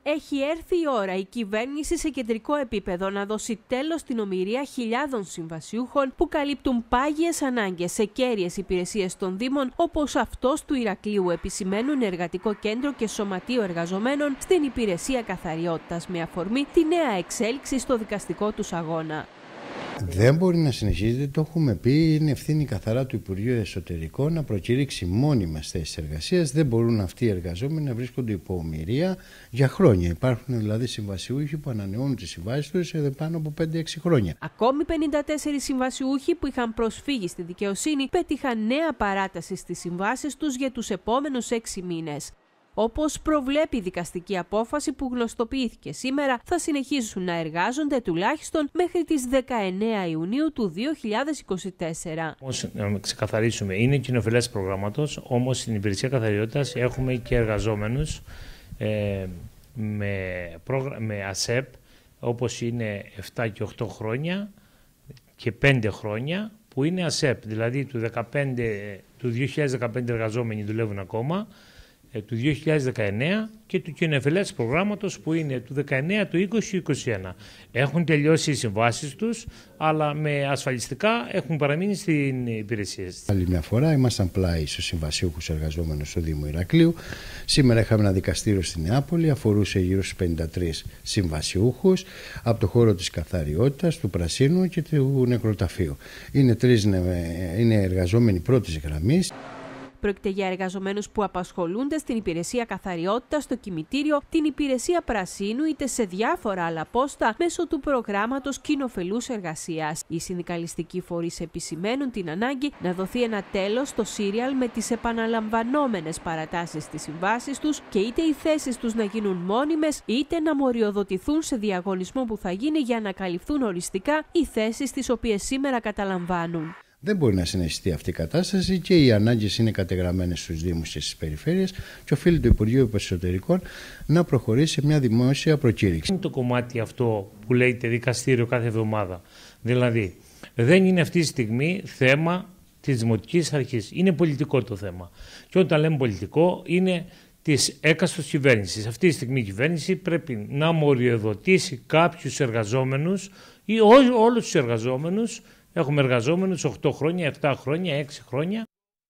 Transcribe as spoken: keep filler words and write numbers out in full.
Έχει έρθει η ώρα η κυβέρνηση σε κεντρικό επίπεδο να δώσει τέλος στην ομηρία χιλιάδων συμβασιούχων που καλύπτουν πάγιες ανάγκες σε κέρυες υπηρεσίες των Δήμων, όπως αυτός του Ηρακλείου, επισημαίνουν Εργατικό Κέντρο και Σωματείο Εργαζομένων στην Υπηρεσία Καθαριότητας, με αφορμή τη νέα εξέλιξη στο δικαστικό τους αγώνα. Δεν μπορεί να συνεχίζεται, το έχουμε πει, είναι ευθύνη καθαρά του Υπουργείου Εσωτερικών να προκηρύξει μόνιμες θέσεις εργασίας. Δεν μπορούν αυτοί οι εργαζόμενοι να βρίσκονται υπό ομηρία για χρόνια. Υπάρχουν δηλαδή συμβασιούχοι που ανανεώνουν τις συμβάσεις τους εδώ πάνω από πέντε έξι χρόνια. Ακόμη πενήντα τέσσερις συμβασιούχοι που είχαν προσφύγει στη δικαιοσύνη πέτυχαν νέα παράταση στις συμβάσεις τους για τους επόμενους έξι μήνες. Όπως προβλέπει η δικαστική απόφαση που γνωστοποιήθηκε σήμερα, θα συνεχίσουν να εργάζονται τουλάχιστον μέχρι τις δεκαεννέα Ιουνίου του δύο χιλιάδες είκοσι τέσσερα. Όμως, να ξεκαθαρίσουμε, είναι κοινοφελές προγράμματος, όμως στην Υπηρεσία Καθαριότητας έχουμε και εργαζόμενους ε, με, πρόγρα... με ΑΣΕΠ, όπως είναι επτά και οκτώ χρόνια και πέντε χρόνια, που είναι ΑΣΕΠ, δηλαδή του, δεκαπέντε, του δύο χιλιάδες δεκαπέντε εργαζόμενοι δουλεύουν ακόμα, του δύο χιλιάδες δεκαεννέα και του κοινοφελές προγράμματος που είναι του δεκαεννέα, του είκοσι, του είκοσι ένα. Έχουν τελειώσει οι συμβάσεις τους, αλλά με ασφαλιστικά έχουν παραμείνει στην υπηρεσία. Άλλη μια φορά ήμασταν πλάι στους συμβασιούχους εργαζόμενους στο Δήμο Ηρακλείου. Σήμερα είχαμε ένα δικαστήριο στη Νεάπολη, αφορούσε γύρω στους πενήντα τρεις συμβασιούχους από το χώρο της καθαριότητας, του πρασίνου και του νεκροταφείου. Είναι, τρεις, είναι εργαζόμενοι πρώτης γραμμής. Πρόκειται για εργαζομένους που απασχολούνται στην Υπηρεσία Καθαριότητας, στο Κημητήριο, την Υπηρεσία Πρασίνου είτε σε διάφορα άλλα πόστα μέσω του προγράμματος κοινοφελούς εργασίας. Οι συνδικαλιστικοί φορείς επισημαίνουν την ανάγκη να δοθεί ένα τέλος στο σύριαλ με τις επαναλαμβανόμενες παρατάσεις στις συμβάσεις τους και είτε οι θέσεις τους να γίνουν μόνιμες είτε να μοριοδοτηθούν σε διαγωνισμό που θα γίνει για να καλυφθούν οριστικά οι θέσεις τις οποίες σήμερα καταλαμβάνουν. Δεν μπορεί να συνεχιστεί αυτή η κατάσταση και οι ανάγκες είναι κατεγραμμένες στους Δήμους και στις περιφέρειες και οφείλει το Υπουργείο Εσωτερικών να προχωρήσει σε μια δημόσια προκήρυξη. Είναι το κομμάτι αυτό που λέγεται δικαστήριο κάθε εβδομάδα. Δηλαδή, δεν είναι αυτή τη στιγμή θέμα της Δημοτικής Αρχής. Είναι πολιτικό το θέμα. Και όταν λέμε πολιτικό, είναι της έκαστος κυβέρνησης. Αυτή τη στιγμή η κυβέρνηση πρέπει να μοριοδοτήσει κάποιους εργαζόμενους ή όλους τους εργαζόμενους. Έχουμε εργαζόμενους οκτώ χρόνια, επτά χρόνια, έξι χρόνια.